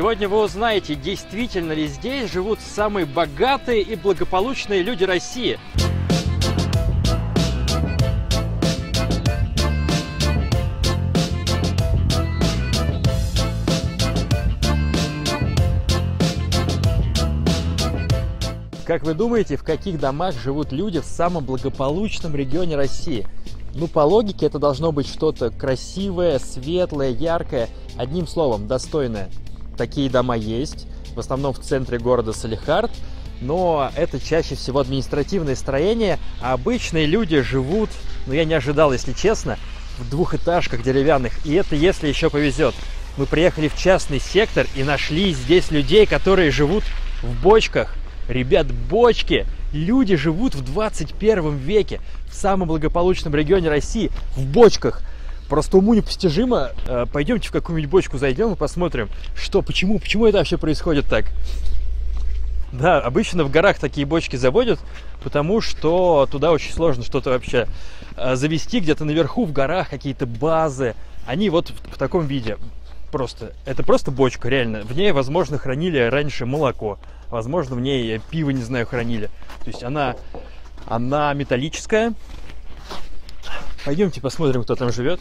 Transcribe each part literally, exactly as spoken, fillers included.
Сегодня вы узнаете, действительно ли здесь живут самые богатые и благополучные люди России. Как вы думаете, в каких домах живут люди в самом благополучном регионе России? Ну, по логике, это должно быть что-то красивое, светлое, яркое, одним словом, достойное. Такие дома есть, в основном в центре города Салехард, но это чаще всего административные строения, а обычные люди живут, ну, я не ожидал, если честно, в двухэтажках деревянных, и это если еще повезет. Мы приехали в частный сектор и нашли здесь людей, которые живут в бочках. Ребят, бочки! Люди живут в двадцать первом веке, в самом благополучном регионе России, в бочках. Просто уму непостижимо. Пойдемте в какую-нибудь бочку зайдем и посмотрим, что, почему, почему это вообще происходит так. Да, обычно в горах такие бочки заводят, потому что туда очень сложно что-то вообще завести. Где-то наверху в горах какие-то базы. Они вот в, в таком виде. Просто, это просто бочка, реально. В ней, возможно, хранили раньше молоко. Возможно, в ней пиво, не знаю, хранили. То есть она, она металлическая. Пойдемте посмотрим, кто там живет.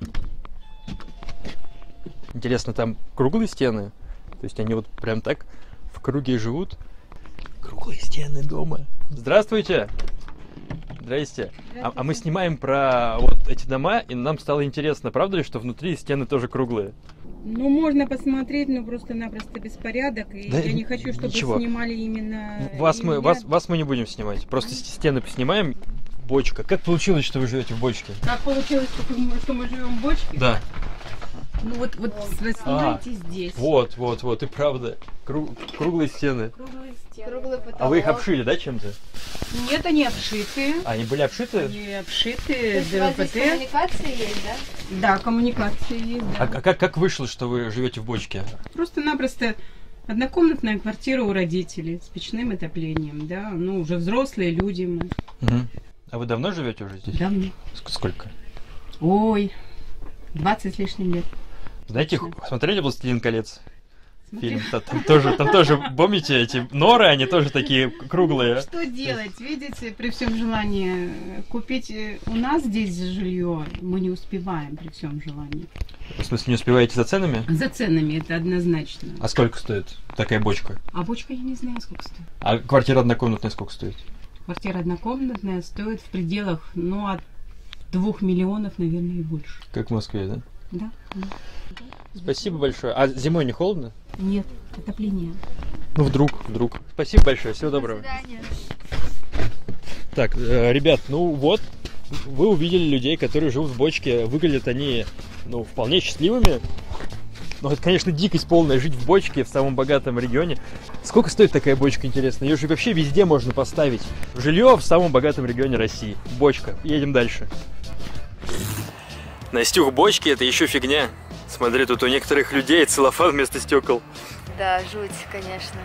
Интересно, там круглые стены? То есть они вот прям так в круге живут? Круглые стены дома. Здравствуйте! Здрасте. А, а мы снимаем про вот эти дома, и нам стало интересно, правда ли, что внутри стены тоже круглые? Ну, можно посмотреть, но просто-напросто беспорядок. И да я не хочу, чтобы ничего. Снимали именно... Вас мы, меня. вас, вас мы не будем снимать. Просто а? стены поснимаем. Бочка. Как получилось, что вы живете в бочке? Как получилось, что мы живем в бочке? Да. Ну вот, вот вы снимаете а, здесь. Вот, вот, вот, и правда. Кру круглые стены. Круглые стены. Круглый потолок. А вы их обшили, да, чем-то? Нет, они обшиты. А, они были обшиты? Они обшиты. То есть у вас здесь коммуникация есть, да? Да, коммуникация есть, да. А, а как, как вышло, что вы живете в бочке? Просто-напросто однокомнатная квартира у родителей с печным отоплением, да. Ну, уже взрослые люди мы. Угу. А вы давно живете уже здесь? Давно. Сколько? Ой, двадцать с лишним лет. Знаете, смотрели «Властелин колец»? Фильм. Там тоже, там тоже, помните, эти норы, они тоже такие круглые. Что делать? Видите, при всем желании купить у нас здесь жилье мы не успеваем при всем желании. В смысле, не успеваете за ценами? За ценами, это однозначно. А сколько стоит такая бочка? А бочка я не знаю, сколько стоит. А квартира однокомнатная сколько стоит? Квартира однокомнатная стоит в пределах, ну, от двух миллионов, наверное, и больше. Как в Москве, да? Да. да. Спасибо большое. А зимой не холодно? Нет, отопление. Ну, вдруг, вдруг. Спасибо большое, всего доброго. До свидания. Так, э, ребят, ну вот, вы увидели людей, которые живут в бочке. Выглядят они, ну, вполне счастливыми. Ну, это, конечно, дикость полная, жить в бочке в самом богатом регионе. Сколько стоит такая бочка, интересно? Ее же вообще везде можно поставить. Жилье в самом богатом регионе России. Бочка. Едем дальше. Настюх, бочки — это еще фигня. Смотри, тут у некоторых людей целлофан вместо стекол. Да, жуть, конечно.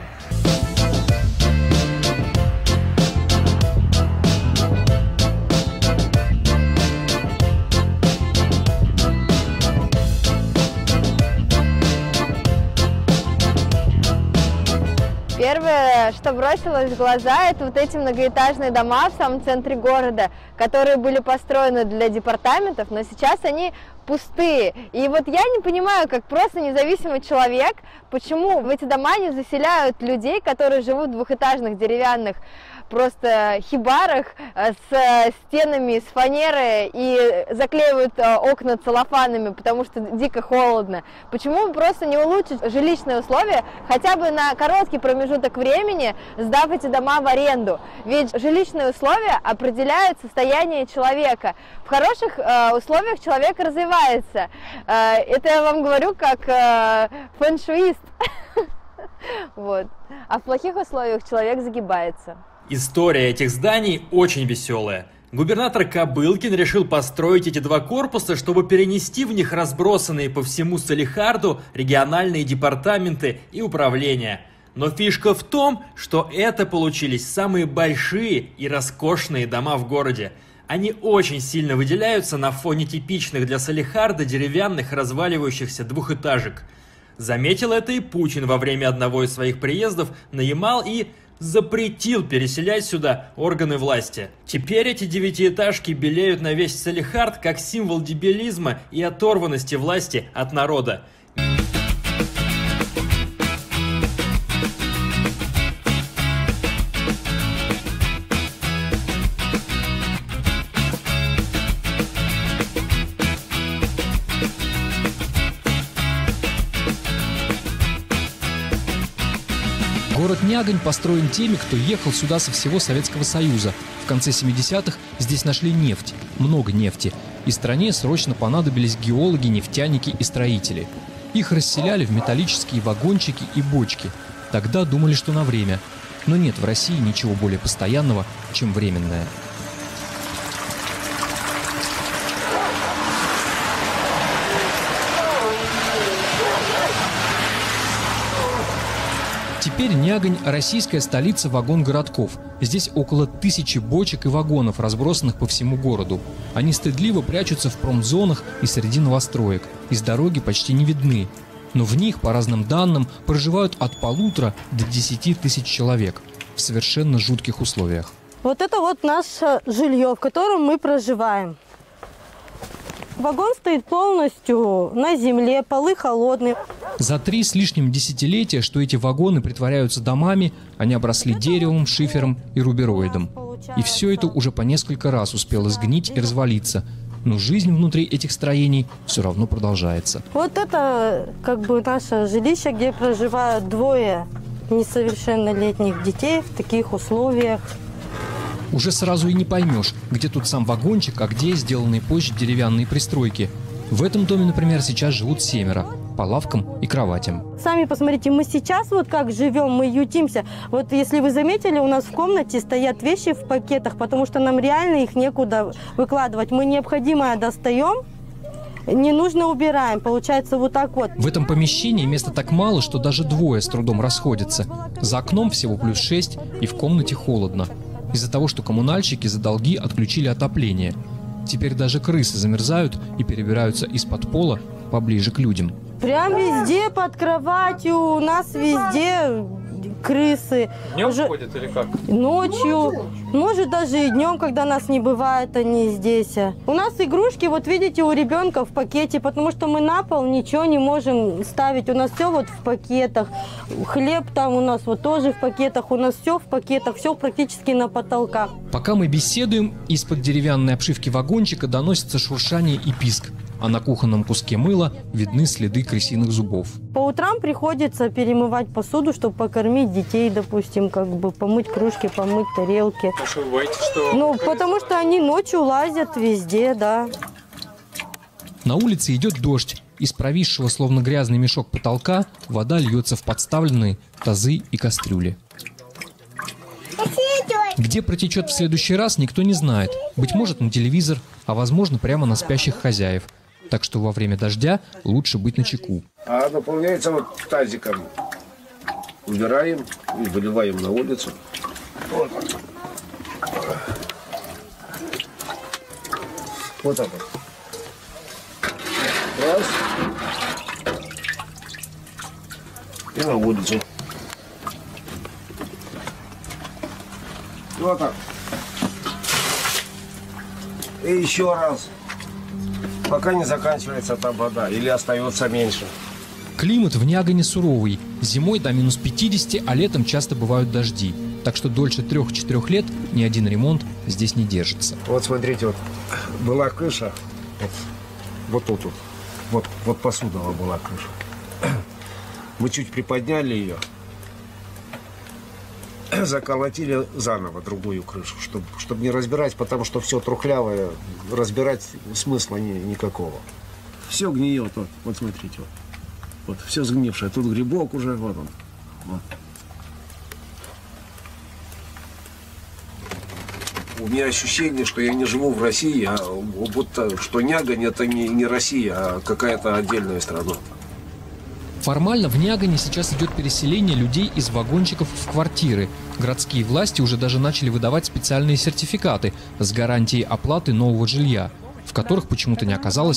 Первое, что бросилось в глаза, это вот эти многоэтажные дома в самом центре города, которые были построены для департаментов, но сейчас они пустые. И вот я не понимаю, как просто независимый человек, почему в эти дома не заселяют людей, которые живут в двухэтажных деревянных просто хибарах с стенами из фанеры и заклеивают окна целлофанами, потому что дико холодно. Почему бы просто не улучшить жилищные условия хотя бы на короткий промежуток времени, сдав эти дома в аренду? Ведь жилищные условия определяют состояние человека. В хороших э, условиях человек развивается. Э, это я вам говорю как э, фэншуист. Вот. А в плохих условиях человек загибается. История этих зданий очень веселая. Губернатор Кобылкин решил построить эти два корпуса, чтобы перенести в них разбросанные по всему Салехарду региональные департаменты и управления. Но фишка в том, что это получились самые большие и роскошные дома в городе. Они очень сильно выделяются на фоне типичных для Салехарда деревянных разваливающихся двухэтажек. Заметил это и Путин во время одного из своих приездов на Ямал и запретил переселять сюда органы власти. Теперь эти девятиэтажки белеют на весь Салехард как символ дебилизма и оторванности власти от народа. Город Нягань построен теми, кто ехал сюда со всего Советского Союза. В конце семидесятых здесь нашли нефть, много нефти, и стране срочно понадобились геологи, нефтяники и строители. Их расселяли в металлические вагончики и бочки. Тогда думали, что на время. Но нет в России ничего более постоянного, чем временное. Теперь Нягань – российская столица вагон-городков. Здесь около тысячи бочек и вагонов, разбросанных по всему городу. Они стыдливо прячутся в промзонах и среди новостроек. Из дороги почти не видны. Но в них, по разным данным, проживают от полутора до десяти тысяч человек в совершенно жутких условиях. Вот это вот наше жилье, в котором мы проживаем. Вагон стоит полностью на земле, полы холодные. За три с лишним десятилетия, что эти вагоны притворяются домами, они обросли деревом, шифером и рубероидом. И все это уже по несколько раз успело сгнить и развалиться. Но жизнь внутри этих строений все равно продолжается. Вот это как бы наше жилище, где проживают двое несовершеннолетних детей в таких условиях. Уже сразу и не поймешь, где тут сам вагончик, а где сделанные позже деревянные пристройки. В этом доме, например, сейчас живут семеро, по лавкам и кроватям. Сами посмотрите, мы сейчас вот как живем, мы ютимся. Вот если вы заметили, у нас в комнате стоят вещи в пакетах, потому что нам реально их некуда выкладывать. Мы необходимое достаем, не нужно убираем. Получается вот так вот. В этом помещении места так мало, что даже двое с трудом расходятся. За окном всего плюс шесть, и в комнате холодно. Из-за того, что коммунальщики за долги отключили отопление. Теперь даже крысы замерзают и перебираются из-под пола поближе к людям. Прям везде под кроватью, у нас везде крысы. Днем Уже... ходят или как? Ночью. Может, даже и днем, когда нас не бывает, они здесь. У нас игрушки, вот видите, у ребенка в пакете, потому что мы на пол ничего не можем ставить. У нас все вот в пакетах. Хлеб там у нас вот тоже в пакетах. У нас все в пакетах, все практически на потолках. Пока мы беседуем, из-под деревянной обшивки вагончика доносится шуршание и писк. А на кухонном куске мыла видны следы крысиных зубов. По утрам приходится перемывать посуду, чтобы покормить детей, допустим, как бы помыть кружки, помыть тарелки. А что вы боитесь, что... Ну, потому что они ночью лазят везде, да. На улице идет дождь. Из провисшего, словно грязный мешок потолка, вода льется в подставленные тазы и кастрюли. Где протечет в следующий раз, никто не знает. Быть может, на телевизор, а возможно, прямо на спящих хозяев. Так что во время дождя лучше быть начеку. А наполняется вот тазиком. Убираем и выливаем на улицу. Вот, вот так вот. Раз. И на улицу. Вот так. И еще раз. Пока не заканчивается там вода или остается меньше. Климат в Нягане суровый. Зимой до минус пятидесяти, а летом часто бывают дожди. Так что дольше трех-четырех лет ни один ремонт здесь не держится. Вот смотрите, вот была крыша, вот, вот тут вот, вот, вот посудова была крыша. Мы чуть приподняли ее, заколотили заново другую крышу, чтобы, чтобы не разбирать, потому что все трухлявое, разбирать смысла ни, никакого. Все гниет, вот, вот смотрите, вот, вот все сгнившее, тут грибок уже, вот он. Вот. У меня ощущение, что я не живу в России, а будто что Нягань это не, не Россия, а какая-то отдельная страна. Формально в Нягане сейчас идет переселение людей из вагончиков в квартиры. Городские власти уже даже начали выдавать специальные сертификаты с гарантией оплаты нового жилья, в которых почему-то не оказалось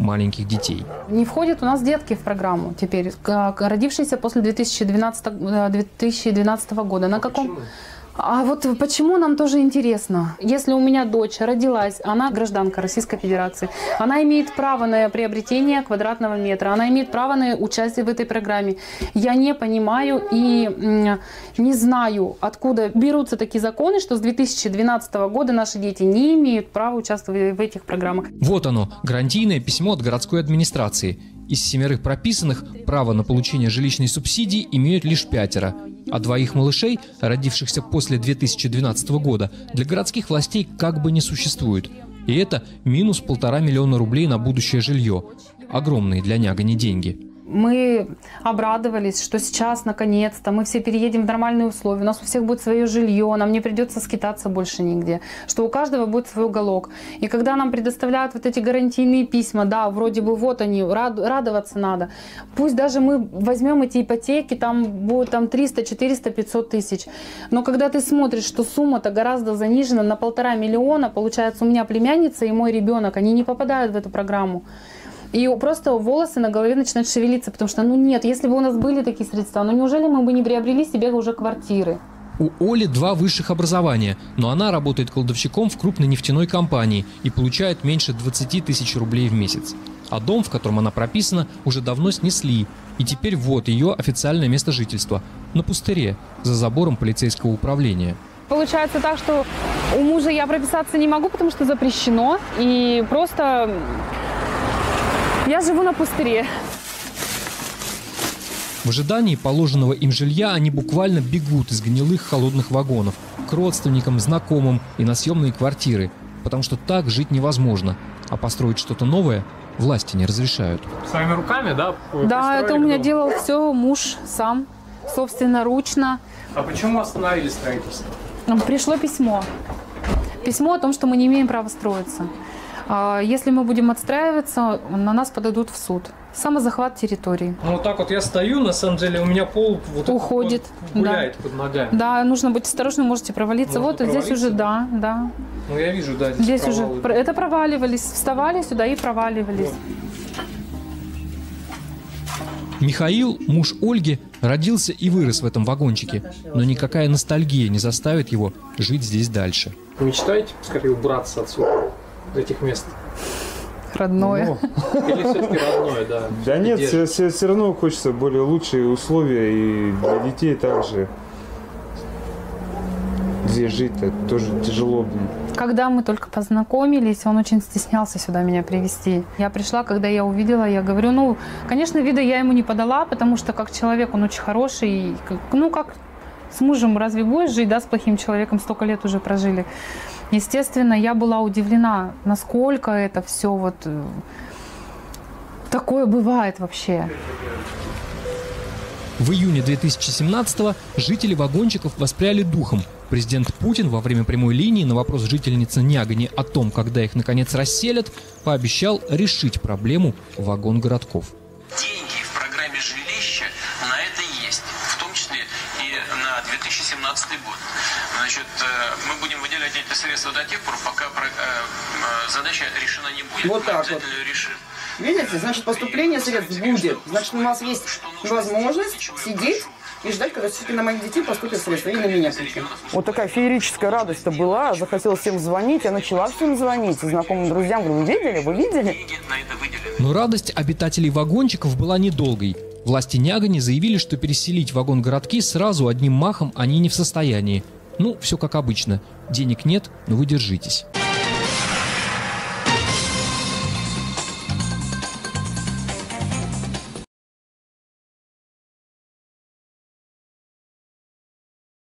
маленьких детей. Не входят у нас детки в программу теперь, родившиеся после две тысячи двенадцатого года. На каком... А вот почему нам тоже интересно. Если у меня дочь родилась, она гражданка Российской Федерации, она имеет право на приобретение квадратного метра, она имеет право на участие в этой программе. Я не понимаю и не знаю, откуда берутся такие законы, что с две тысячи двенадцатого года наши дети не имеют права участвовать в этих программах. Вот оно, гарантийное письмо от городской администрации. Из семерых прописанных право на получение жилищной субсидии имеют лишь пятеро, а двоих малышей, родившихся после две тысячи двенадцатого года, для городских властей как бы не существует. И это минус полтора миллиона рублей на будущее жилье. Огромные для Нягани деньги. Мы обрадовались, что сейчас, наконец-то, мы все переедем в нормальные условия, у нас у всех будет свое жилье, нам не придется скитаться больше нигде, что у каждого будет свой уголок. И когда нам предоставляют вот эти гарантийные письма, да, вроде бы вот они, рад, радоваться надо. Пусть даже мы возьмем эти ипотеки, там будет там триста, четыреста, пятьсот тысяч. Но когда ты смотришь, что сумма-то гораздо занижена на полтора миллиона, получается, у меня племянница и мой ребенок, они не попадают в эту программу. И просто волосы на голове начинают шевелиться, потому что, ну нет, если бы у нас были такие средства, ну неужели мы бы не приобрели себе уже квартиры? У Оли два высших образования, но она работает кладовщиком в крупной нефтяной компании и получает меньше двадцати тысяч рублей в месяц. А дом, в котором она прописана, уже давно снесли. И теперь вот ее официальное место жительства – на пустыре, за забором полицейского управления. Получается так, что у мужа я прописаться не могу, потому что запрещено. И просто... Я живу на пустыре. В ожидании положенного им жилья они буквально бегут из гнилых холодных вагонов к родственникам, знакомым и на съемные квартиры, потому что так жить невозможно, а построить что-то новое власти не разрешают. Своими руками, да? Да, это у меня дом? делал все муж сам, собственноручно. А почему остановили строительство? Пришло письмо. Письмо о том, что мы не имеем права строиться. Если мы будем отстраиваться, на нас подадут в суд. Самозахват территории. Ну вот так вот я стою, на самом деле у меня пол вот уходит, вот гуляет, да, под ногами. Да, нужно быть осторожным, можете провалиться. Можно вот провалиться? Здесь уже, да, да. Ну я вижу, да, здесь, здесь уже это проваливались, вставали сюда и проваливались. Вот. Михаил, муж Ольги, родился и вырос в этом вагончике, но никакая ностальгия не заставит его жить здесь дальше. Вы мечтаете скорее убраться отсюда, из этих мест? Родное. Ну, или все-таки родное, да? Да нет, все, все, все равно хочется более лучшие условия и для детей также. Здесь жить-то тоже тяжело. Когда мы только познакомились, он очень стеснялся сюда меня привезти. Я пришла, когда я увидела, я говорю, ну, конечно, вида я ему не подала, потому что как человек он очень хороший. И, ну, как с мужем разве будешь жить, да, с плохим человеком, столько лет уже прожили. Естественно, я была удивлена, насколько это все вот такое бывает вообще. В июне две тысячи семнадцатого жители вагончиков воспряли духом. Президент Путин во время прямой линии на вопрос жительницы Нягани о том, когда их наконец расселят, пообещал решить проблему вагон-городков. Деньги в программе жилища на это есть, в том числе и на две тысячи семнадцатый год. Значит, мы будем выделять эти средства до тех пор, пока задача решена не будет. Вот так вот. Решим. Видите, значит, поступление средств будет. Значит, у нас есть возможность сидеть и ждать, когда все-таки на моих детей поступят средства. И на меня причем. Вот такая феерическая радость-то была. Захотелось всем звонить. Я начала всем звонить. Знакомым друзьям. Говорю, вы видели? Вы видели? Но радость обитателей вагончиков была недолгой. Власти Нягани заявили, что переселить вагон-городки сразу одним махом они не в состоянии. Ну, все как обычно. Денег нет, но вы держитесь.